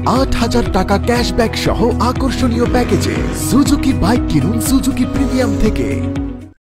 8,000 টাকা ক্যাশব্যাক সহ আকর্ষণীয় প্যাকেজে সুজুকি বাইক কিনুন সুজুকি প্রিমিয়াম থেকে।